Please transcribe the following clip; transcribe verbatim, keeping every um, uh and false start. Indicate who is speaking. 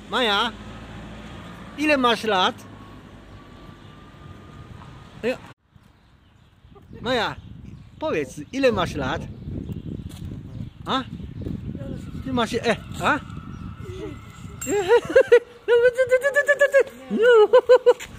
Speaker 1: Maja, ile masz lat? Maja, powiedz, ile masz lat? A? Ty masz... E, a? No.